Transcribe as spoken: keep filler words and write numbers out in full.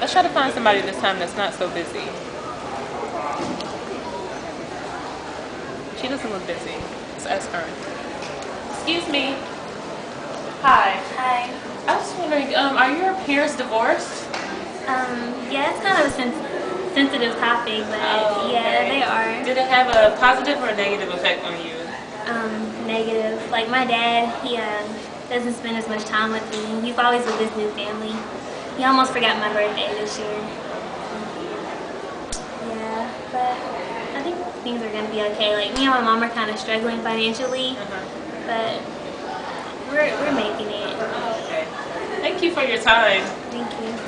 Let's try to find somebody this time that's not so busy. She doesn't look busy. Let's ask her. Excuse me. Hi. Hi. I was just wondering, um, are your parents divorced? Um, yeah, it's kind of a sens sensitive topic, but Oh, yeah, okay. they are. Did it have a positive or a negative effect on you? Um, negative. Like my dad, he uh, doesn't spend as much time with me. He's always with his new family. He almost forgot my birthday this year. Yeah, but I think things are gonna be okay. Like me and my mom are kind of struggling financially, Uh-huh. but we're we're making it. Okay. Thank you for your time. Thank you.